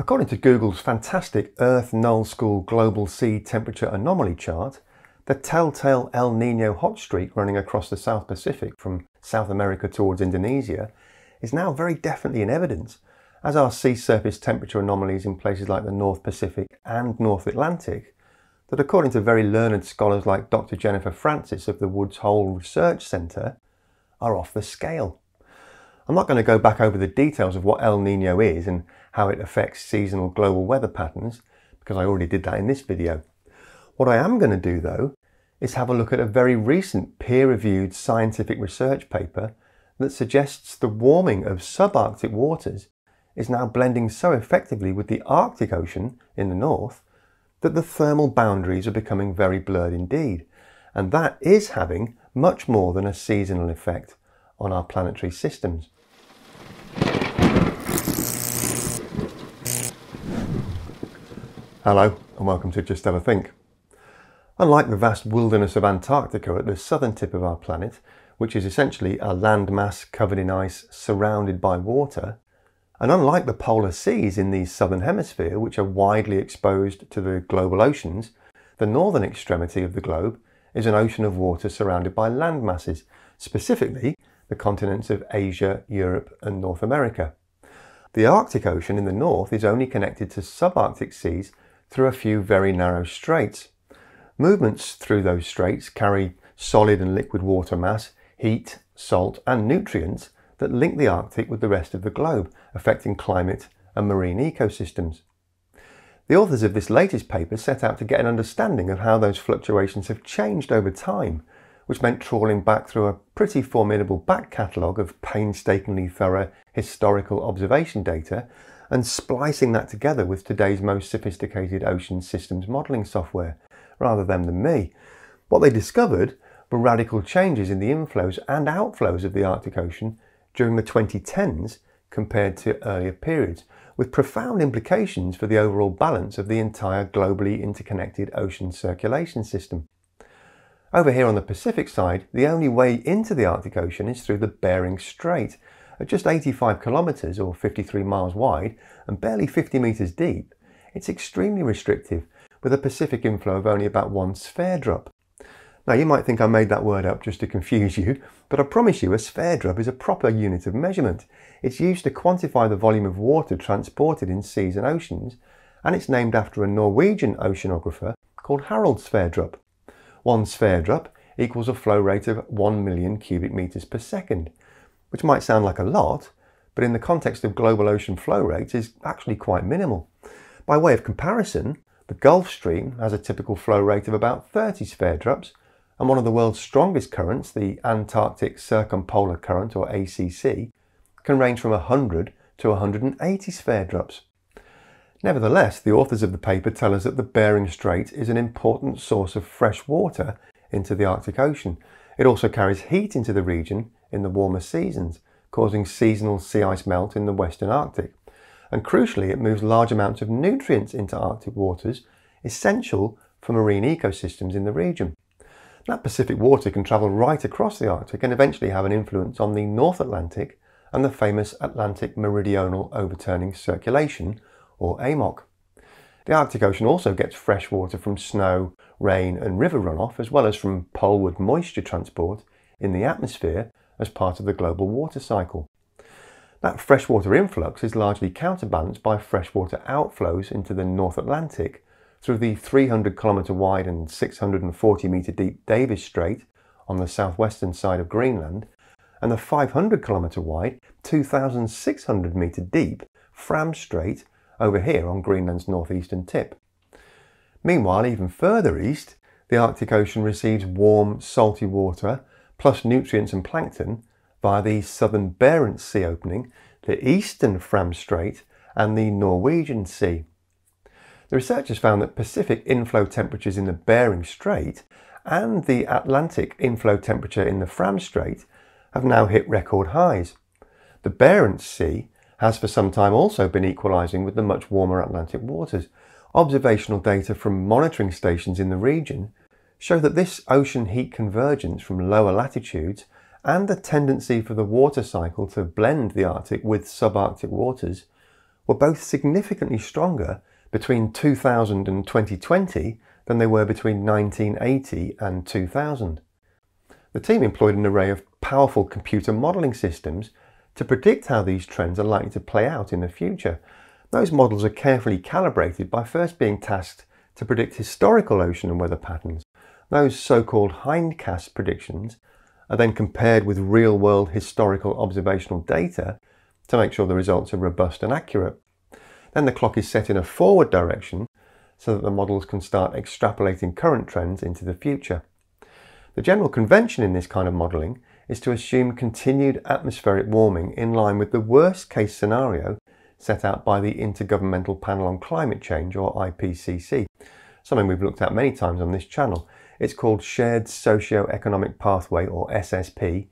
According to Google's fantastic Earth Null School Global Sea Temperature Anomaly chart, the telltale El Niño hot streak running across the South Pacific from South America towards Indonesia is now very definitely in evidence, as are sea surface temperature anomalies in places like the North Pacific and North Atlantic, that according to very learned scholars like Dr. Jennifer Francis of the Woods Hole Research Centre, are off the scale. I'm not going to go back over the details of what El Niño is and how it affects seasonal global weather patterns, because I already did that in this video. What I am going to do though is have a look at a very recent peer-reviewed scientific research paper that suggests the warming of subarctic waters is now blending so effectively with the Arctic Ocean in the north that the thermal boundaries are becoming very blurred indeed, and that is having much more than a seasonal effect on our planetary systems. Hello and welcome to Just Have a Think. Unlike the vast wilderness of Antarctica at the southern tip of our planet, which is essentially a landmass covered in ice surrounded by water, and unlike the polar seas in the southern hemisphere, which are widely exposed to the global oceans, the northern extremity of the globe is an ocean of water surrounded by land masses, specifically the continents of Asia, Europe and North America. The Arctic Ocean in the north is only connected to subarctic seas through a few very narrow straits. Movements through those straits carry solid and liquid water mass, heat, salt and nutrients that link the Arctic with the rest of the globe, affecting climate and marine ecosystems. The authors of this latest paper set out to get an understanding of how those fluctuations have changed over time, which meant trawling back through a pretty formidable back catalogue of painstakingly thorough historical observation data and splicing that together with today's most sophisticated ocean systems modelling software, rather than me. What they discovered were radical changes in the inflows and outflows of the Arctic Ocean during the 2010s compared to earlier periods, with profound implications for the overall balance of the entire globally interconnected ocean circulation system. Over here on the Pacific side, the only way into the Arctic Ocean is through the Bering Strait, at just 85 kilometres or 53 miles wide and barely 50 metres deep. It's extremely restrictive, with a Pacific inflow of only about 1 sphere drop. Now you might think I made that word up just to confuse you, but I promise you a sphere drop is a proper unit of measurement. It's used to quantify the volume of water transported in seas and oceans, and it's named after a Norwegian oceanographer called Harald Sverdrup. 1 sphere drop equals a flow rate of 1 million cubic metres per second, which might sound like a lot, but in the context of global ocean flow rates is actually quite minimal. By way of comparison, the Gulf Stream has a typical flow rate of about 30 sphere drops, and one of the world's strongest currents, the Antarctic Circumpolar Current or ACC, can range from 100 to 180 sphere drops. Nevertheless, the authors of the paper tell us that the Bering Strait is an important source of fresh water into the Arctic Ocean. It also carries heat into the region in the warmer seasons, causing seasonal sea ice melt in the western Arctic. And crucially, it moves large amounts of nutrients into Arctic waters, essential for marine ecosystems in the region. That Pacific water can travel right across the Arctic and eventually have an influence on the North Atlantic and the famous Atlantic Meridional Overturning Circulation, or AMOC. The Arctic Ocean also gets fresh water from snow, rain and river runoff, as well as from poleward moisture transport in the atmosphere as part of the global water cycle. That freshwater influx is largely counterbalanced by freshwater outflows into the North Atlantic through the 300 kilometre wide and 640 metre deep Davis Strait on the southwestern side of Greenland, and the 500 kilometre wide, 2,600 metre deep Fram Strait over here on Greenland's northeastern tip. Meanwhile, even further east, the Arctic Ocean receives warm, salty water plus nutrients and plankton via the southern Barents Sea opening, the eastern Fram Strait and the Norwegian Sea. The researchers found that Pacific inflow temperatures in the Bering Strait and the Atlantic inflow temperature in the Fram Strait have now hit record highs. The Barents Sea has for some time also been equalising with the much warmer Atlantic waters. Observational data from monitoring stations in the region show that this ocean heat convergence from lower latitudes and the tendency for the water cycle to blend the Arctic with subarctic waters were both significantly stronger between 2000 and 2020 than they were between 1980 and 2000. The team employed an array of powerful computer modelling systems to predict how these trends are likely to play out in the future. Those models are carefully calibrated by first being tasked to predict historical ocean and weather patterns. Those so-called hindcast predictions are then compared with real-world historical observational data to make sure the results are robust and accurate. Then the clock is set in a forward direction so that the models can start extrapolating current trends into the future. The general convention in this kind of modelling is to assume continued atmospheric warming in line with the worst case scenario set out by the Intergovernmental Panel on Climate Change, or IPCC, something we've looked at many times on this channel. It's called Shared Socio-Economic Pathway, or SSP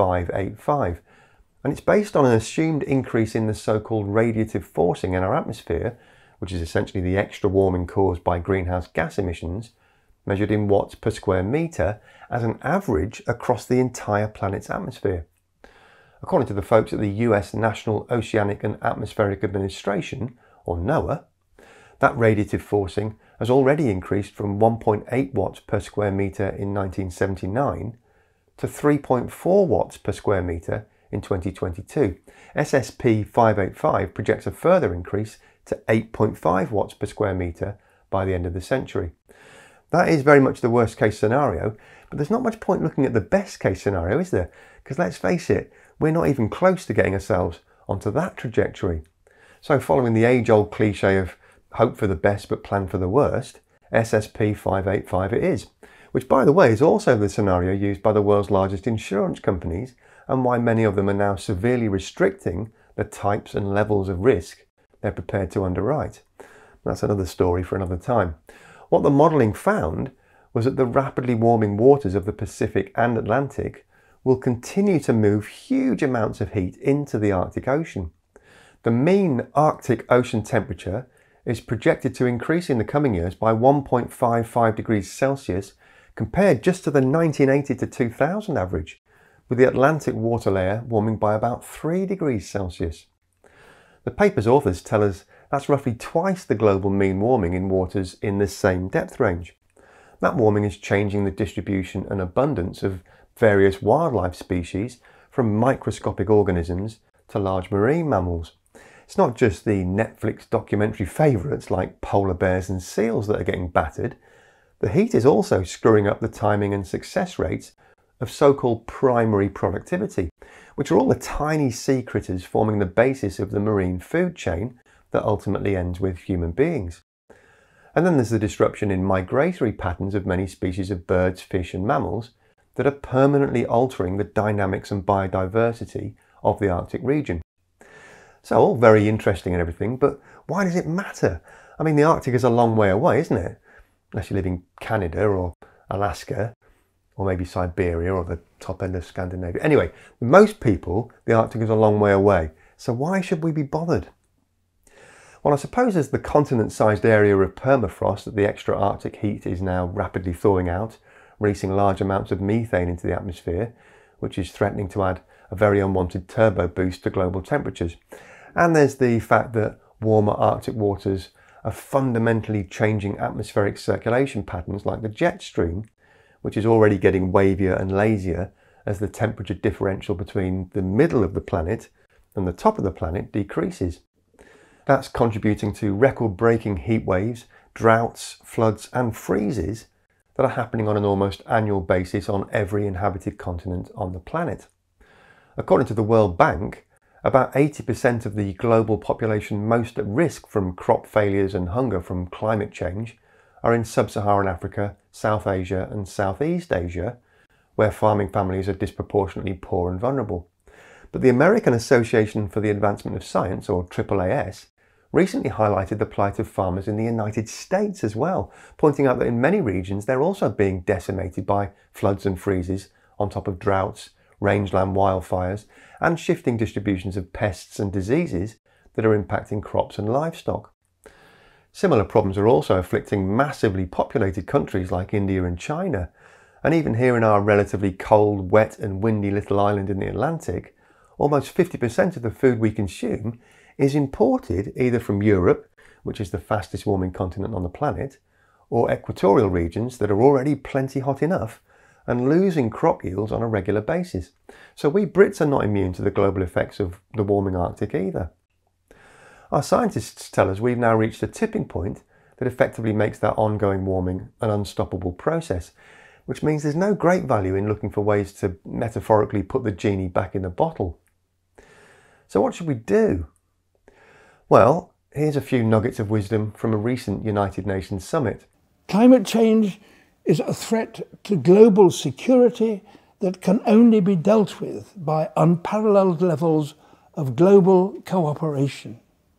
585, and it's based on an assumed increase in the so-called radiative forcing in our atmosphere, which is essentially the extra warming caused by greenhouse gas emissions, measured in watts per square metre as an average across the entire planet's atmosphere. According to the folks at the US National Oceanic and Atmospheric Administration, or NOAA, that radiative forcing has already increased from 1.8 watts per square metre in 1979 to 3.4 watts per square metre in 2022. SSP 585 projects a further increase to 8.5 watts per square metre by the end of the century. That is very much the worst case scenario, but there's not much point looking at the best case scenario, is there? Because let's face it, we're not even close to getting ourselves onto that trajectory. So following the age-old cliche of hope for the best but plan for the worst, SSP 585 it is, which by the way is also the scenario used by the world's largest insurance companies and why many of them are now severely restricting the types and levels of risk they're prepared to underwrite. That's another story for another time. What the modelling found was that the rapidly warming waters of the Pacific and Atlantic will continue to move huge amounts of heat into the Arctic Ocean. The mean Arctic Ocean temperature is projected to increase in the coming years by 1.55 degrees Celsius compared just to the 1980 to 2000 average, with the Atlantic water layer warming by about 3 degrees Celsius. The paper's authors tell us that's roughly twice the global mean warming in waters in this same depth range. That warming is changing the distribution and abundance of various wildlife species, from microscopic organisms to large marine mammals. It's not just the Netflix documentary favourites like polar bears and seals that are getting battered. The heat is also screwing up the timing and success rates of so-called primary productivity, which are all the tiny sea critters forming the basis of the marine food chain that ultimately ends with human beings. And then there's the disruption in migratory patterns of many species of birds, fish and mammals that are permanently altering the dynamics and biodiversity of the Arctic region. So all very interesting and everything, but why does it matter? I mean, the Arctic is a long way away, isn't it? Unless you live in Canada or Alaska, or maybe Siberia or the top end of Scandinavia. Anyway, most people, the Arctic is a long way away. So why should we be bothered? Well, I suppose as the continent-sized area of permafrost that the extra Arctic heat is now rapidly thawing out, releasing large amounts of methane into the atmosphere, which is threatening to add a very unwanted turbo boost to global temperatures. And there's the fact that warmer Arctic waters are fundamentally changing atmospheric circulation patterns like the jet stream, which is already getting wavier and lazier as the temperature differential between the middle of the planet and the top of the planet decreases. That's contributing to record-breaking heat waves, droughts, floods and freezes that are happening on an almost annual basis on every inhabited continent on the planet. According to the World Bank, about 80% of the global population most at risk from crop failures and hunger from climate change are in sub-Saharan Africa, South Asia and Southeast Asia, where farming families are disproportionately poor and vulnerable. But the American Association for the Advancement of Science, or AAAS, recently highlighted the plight of farmers in the United States as well, pointing out that in many regions they're also being decimated by floods and freezes on top of droughts, rangeland wildfires and shifting distributions of pests and diseases that are impacting crops and livestock. Similar problems are also afflicting massively populated countries like India and China, and even here in our relatively cold, wet and windy little island in the Atlantic, almost 50% of the food we consume is imported either from Europe, which is the fastest warming continent on the planet, or equatorial regions that are already plenty hot enough and losing crop yields on a regular basis. So we Brits are not immune to the global effects of the warming Arctic either. Our scientists tell us we've now reached a tipping point that effectively makes that ongoing warming an unstoppable process, which means there's no great value in looking for ways to metaphorically put the genie back in the bottle. So what should we do? Well, here's a few nuggets of wisdom from a recent United Nations summit. Climate change is a threat to global security that can only be dealt with by unparalleled levels of global cooperation.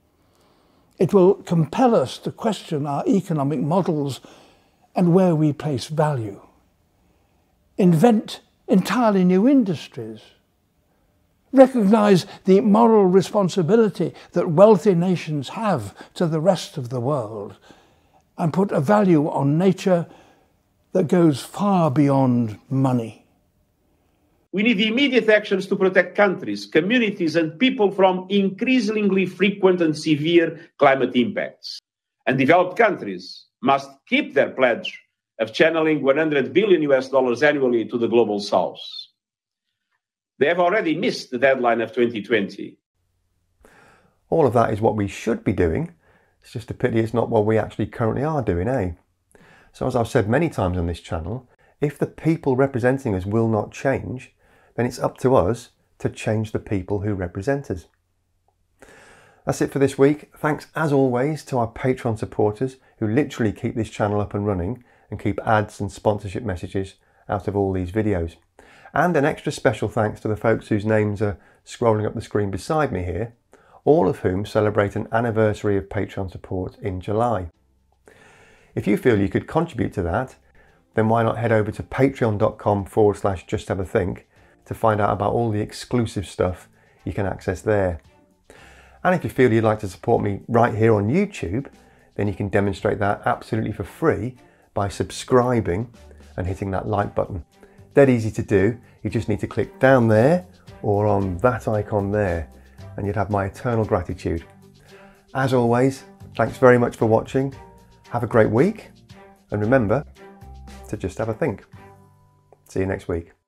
It will compel us to question our economic models and where we place value. Invent entirely new industries. Recognise the moral responsibility that wealthy nations have to the rest of the world, and put a value on nature that goes far beyond money. We need immediate actions to protect countries, communities, and people from increasingly frequent and severe climate impacts. And developed countries must keep their pledge of channeling $100 billion annually to the global south. They have already missed the deadline of 2020. All of that is what we should be doing. It's just a pity it's not what we actually currently are doing, eh? So as I've said many times on this channel, if the people representing us will not change, then it's up to us to change the people who represent us. That's it for this week. Thanks as always to our Patreon supporters who literally keep this channel up and running and keep ads and sponsorship messages out of all these videos. And an extra special thanks to the folks whose names are scrolling up the screen beside me here, all of whom celebrate an anniversary of Patreon support in July. If you feel you could contribute to that, then why not head over to patreon.com/justhaveathink to find out about all the exclusive stuff you can access there. And if you feel you'd like to support me right here on YouTube, then you can demonstrate that absolutely for free by subscribing and hitting that like button. Dead easy to do. You just need to click down there or on that icon there, and you'd have my eternal gratitude. As always, thanks very much for watching. Have a great week, and remember to just have a think. See you next week.